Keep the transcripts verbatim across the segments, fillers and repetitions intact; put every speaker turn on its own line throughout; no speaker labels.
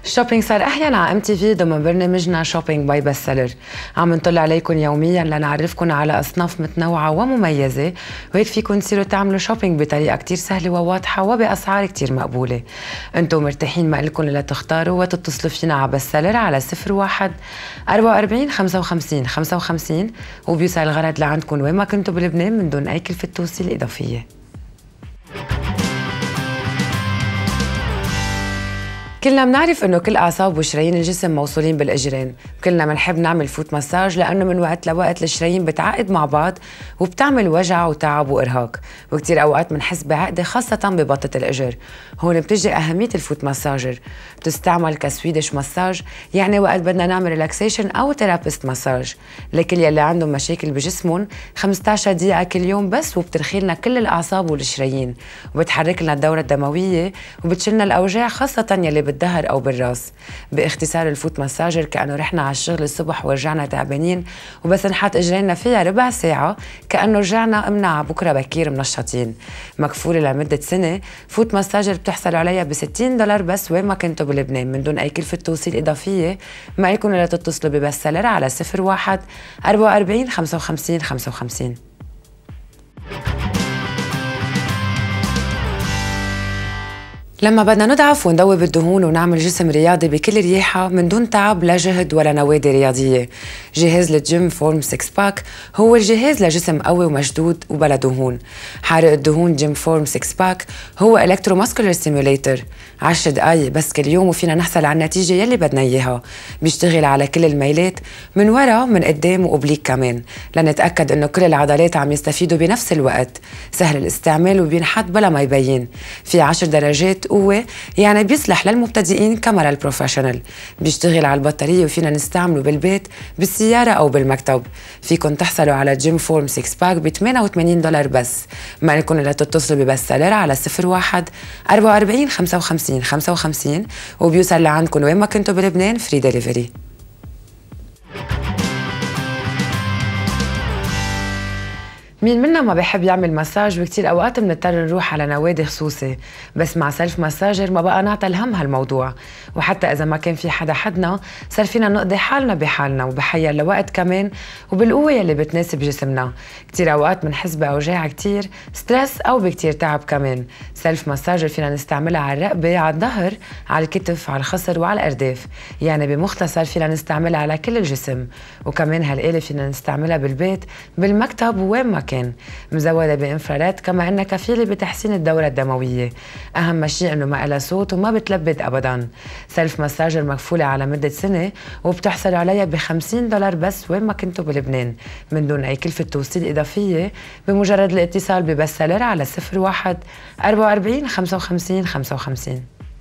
الشوبينج صار احيانا على ام تي في ضمن برنامجنا شوبينج باي بست سيلر. عم نطلع عليكم يوميا لنعرفكم على اصناف متنوعه ومميزه، وهيك فيكم تصيروا تعملوا شوبينج بطريقه كتير سهله وواضحه وباسعار كتير مقبوله. انتم مرتاحين ما لكم الا تختاروا وتتصلوا فينا على بست سيلر على صفر واحد أربعة وأربعين خمسة وخمسين خمسة وخمسين، وبيوصل الغرض لعندكم وين ما كنتوا بلبنان من دون اي كلفه توصيل اضافيه. كلنا بنعرف انه كل اعصاب وشرايين الجسم موصولين بالاجرين، كلنا بنحب نعمل فوت مساج لانه من وقت لوقت الشرايين بتعقد مع بعض وبتعمل وجع وتعب وارهاق، وكتير اوقات بنحس بعقده خاصه ببطه الاجر. هون بتجي اهميه الفوت مساجر، بتستعمل كسويدش مساج، يعني وقت بدنا نعمل ريلاكسيشن او ثيرابيست مساج لكل يلي عندهم مشاكل بجسمهم. خمسة عشر دقيقه كل يوم بس، وبترخي لنا كل الاعصاب والشرايين، وبتحرك لنا الدوره الدمويه، وبتشلنا الاوجاع خاصه يلي بالظهر او بالراس. باختصار الفوت مساجر كانه رحنا على الشغل الصبح ورجعنا تعبانين، وبس نحط اجرينا فيها ربع ساعه كانه رجعنا قمنا على بكره بكير منشطين. مكفوله لمده سنه. فوت مساجر بتحصلوا عليها ب ستين دولار بس وين ما كنتوا بلبنان من دون اي كلفه توصيل اضافيه. ما لكم الا تتصلوا ببست سيلر على صفر واحد أربعة وأربعين خمسة وخمسين خمسة وخمسين. لما بدنا نضعف وندوب الدهون ونعمل جسم رياضي بكل رياحة من دون تعب لا جهد ولا نوادي رياضية، جهاز الجيم فورم سكس باك هو الجهاز لجسم قوي ومشدود وبلا دهون. حارق الدهون جيم فورم سكس باك هو الكترو ماسكولار ستيموليتر، عشر دقايق بس كل يوم وفينا نحصل على النتيجة يلي بدنا اياها. بيشتغل على كل الميلات، من ورا من قدام وأوبليك كمان، لنتأكد انه كل العضلات عم يستفيدوا بنفس الوقت. سهل الاستعمال وبينحط بلا ما يبين. في عشر درجات قوة، يعني بيصلح للمبتدئين كما للبروفيشنال. بيشتغل على البطارية وفينا نستعمله بالبيت، بالسيارة أو بالمكتب. فيكن تحصلوا على جيم فورم سكس باك ب ثمانية وثمانين دولار بس. ما لكم إلا تتصلوا ببست سيلر على صفر واحد أربعة وأربعين خمسة وخمسين خمسة وخمسين، وبيوصل لعندكم وين ما كنتوا بلبنان فري ديليفري. مين منا ما بيحب يعمل مساج؟ وكتير اوقات بنضطر نروح على نوادي خصوصي، بس مع سيلف مساجر ما بقى نعطى الهم هالموضوع، وحتى اذا ما كان في حدا حدنا صار فينا نقضي حالنا بحالنا وبحيا لوقت كمان وبالقوه يلي بتناسب جسمنا. كتير اوقات بنحس باوجاع كتير، ستريس او بكتير تعب كمان. سيلف مساجر فينا نستعملها على الرقبه، على الظهر، على الكتف، على الخصر وعلى الارداف، يعني بمختصر فينا نستعملها على كل الجسم. وكمان هالآلة فينا نستعملها بالبيت، بالمكتب، وين ما كان. مزودة بإنفراريد، كما أنها كفيلة بتحسين الدورة الدموية. أهم شيء أنه ما إلها صوت وما بتلبد أبدا. سيلف مساجر مكفولة على مدة سنة، وبتحصلوا عليها ب خمسين دولار بس وين ما كنتوا بلبنان من دون أي كلفة توصيل إضافية، بمجرد الاتصال ببست سيلر على صفر واحد أربعة وأربعين خمسة وخمسين خمسة وخمسين.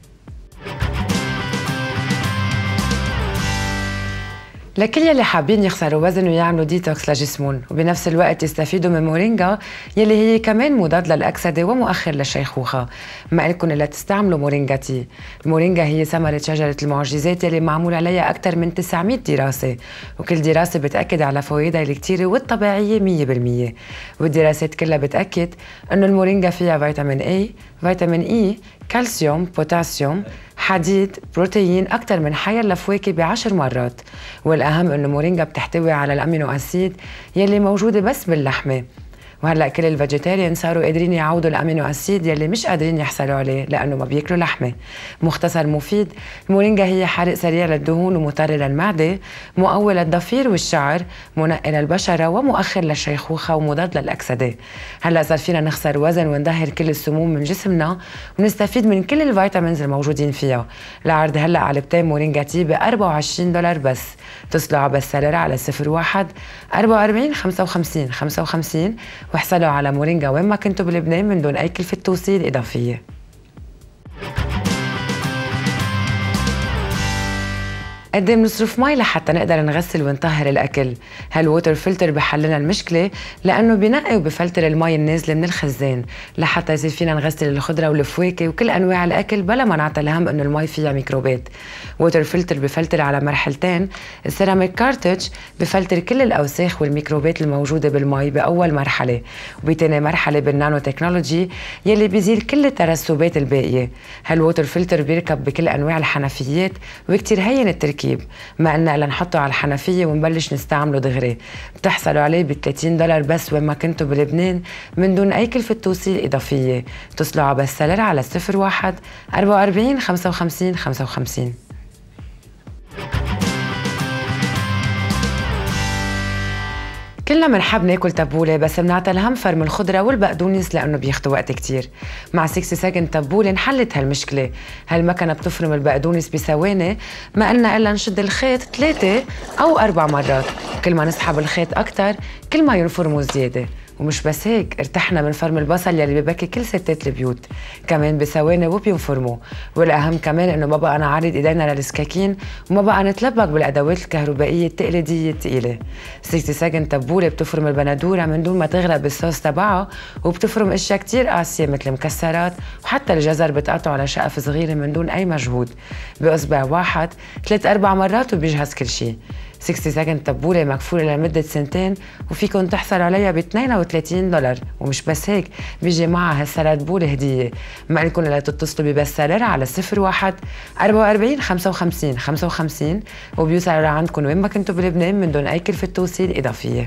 لكل يلي حابين يخسروا وزن ويعملوا ديتوكس لجسمهم وبنفس الوقت يستفيدوا من مورينجا يلي هي كمان مضاد للأكسدة ومؤخر للشيخوخة، ما لكم إلا تستعملوا مورينجا تي. المورينجا هي ثمرة شجرة المعجزات يلي معمول عليها أكثر من تسعمية دراسة، وكل دراسة بتأكد على فوائدها الكتيرة والطبيعية مية بالمية. والدراسات كلها بتأكد إنه المورينجا فيها فيتامين A، فيتامين إي، كالسيوم، بوتاسيوم، حديد، بروتين أكثر من حير الفواكه بعشر مرات. والأهم إنه مورينجا بتحتوي على الأمينو أسيد يلي موجودة بس باللحمة. وهلا كل الفيجيتيريان صاروا قادرين يعوضوا الامينو اسيد يلي مش قادرين يحصلوا عليه لانه ما بياكلوا لحمه. مختصر مفيد، المورينجا هي حرق سريع للدهون ومطر للمعده، مقوي للضفير والشعر، منقي للبشره، ومؤخر للشيخوخه، ومضاد للاكسده. هلا صار فينا نخسر وزن ونظهر كل السموم من جسمنا، ونستفيد من كل الفيتامينز الموجودين فيها. العرض هلا علبتين مورينجا تي ب أربعة وعشرين دولار بس. اتصلوا على بست سيلر على صفر واحد أربعة وأربعين خمسة وخمسين خمسة وخمسين واحصلوا على مورينجا وين ما كنتوا بلبنان من دون أي كلفة توصيل إضافية. قد ايه بنصرف مي لحتى نقدر نغسل ونطهر الاكل؟ هالووتر فلتر بحلنا المشكله لانه بنقي وبفلتر المي النازله من الخزان لحتى يصير فينا نغسل الخضره والفواكه وكل انواع الاكل بلا ما نعطي الهم انه المي فيها ميكروبات. ووتر فلتر بفلتر على مرحلتين، السيراميك كارتج بفلتر كل الاوساخ والميكروبات الموجوده بالمي باول مرحله، وبتاني مرحله بالنانو تكنولوجي يلي بيزيل كل الترسبات الباقيه. هالووتر فلتر بيركب بكل انواع الحنفيات وكتير هين التركيب، ما قلنا الا نحطه على الحنفيه ونبلش نستعمله دغري. بتحصلوا عليه ب ثلاثين دولار بس وين ما كنتوا بلبنان من دون اي كلفه توصيل اضافيه. اتصلوا على بستسيلر على صفر واحد أربعة وأربعين خمسة وخمسين خمسة وخمسين. كلنا منحب ناكل تبوله بس بنعطي الهم فرم الخضره والبقدونس لانه بياخدوا وقت كتير. مع ستين سكند تبوله انحلت هالمشكله، هالمكنه بتفرم البقدونس بثواني، ما قلنا الا نشد الخيط ثلاثه او اربع مرات، كل ما نسحب الخيط اكثر كل ما ينفرموا زياده. ومش بس هيك، ارتحنا من فرم البصل يلي ببكي كل ستات البيوت، كمان بثواني وبينفرموا. والاهم كمان انه ما بقى نعرض ايدينا للسكاكين وما بقى نتلبك بالادوات الكهربائيه التقليديه الثقيله. ستين سكند تبوله بتفرم البندوره من دون ما تغرق بالصوص تبعها، وبتفرم اشياء كتير قاسيه مثل مكسرات وحتى الجزر بتقطعه على شقف صغيره من دون اي مجهود. باصبع واحد ثلاث اربع مرات وبيجهز كل شيء. ستين سكند تبوله مكفوله لمده سنتين وفيكم تحصلوا عليها ب اثنين وثلاثين دولار. ومش بس هيك، بيجي معها هالسلاد بوله هديه. ما لكم الا تتصلوا ببستسيلر على صفر واحد أربعة وأربعين خمسة وخمسين خمسة وخمسين وبيوصلوا لعندكم وين ما كنتوا بلبنان من دون اي كلفه توصيل اضافيه.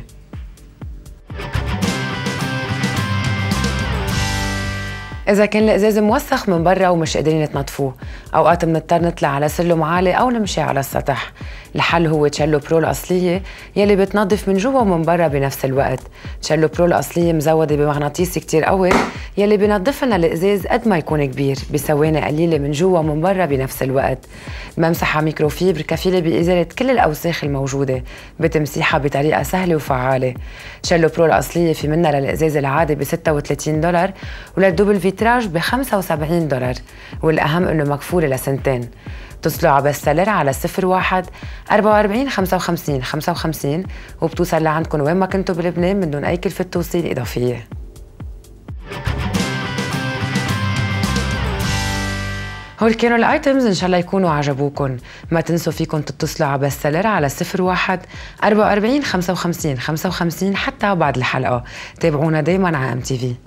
إذا كان الإزاز موسخ من برا ومش قادرين تنظفوه، أوقات بنضطر نطلع على سلم عالي أو نمشي على السطح. الحل هو تشيلو برو الأصلية يلي بتنظف من جوا ومن برا بنفس الوقت. تشيلو برو الأصلية مزودة بمغناطيس كتير قوي يلي بنظف لنا الإزاز قد ما يكون كبير بثواني قليلة من جوا ومن برا بنفس الوقت. ممسحة ميكروفيبر كفيلة بإزالة كل الأوساخ الموجودة بتمسيحها بطريقة سهلة وفعالة. تشيلو برو الأصلية في منها للإزاز العادي ب ستة وثلاثين دولار وللدوبل فيتراج ب خمسة وسبعين دولار، والأهم إنه مكفولة لسنتين. اتصلوا على بستسيلر على صفر واحد أربعة وأربعين خمسة وخمسين خمسة وخمسين وبتوصل لعندكم وين ما كنتوا بلبنان من دون أي كلفة توصيل إضافية. هول كانوا الايتمز، ان شاء الله يكونوا عجبوكم. ما تنسوا فيكم تتصلوا على بستسيلر على صفر واحد أربعة وأربعين خمسة وخمسين خمسة وخمسين حتى بعد الحلقة. تابعونا دايما على ام تي في.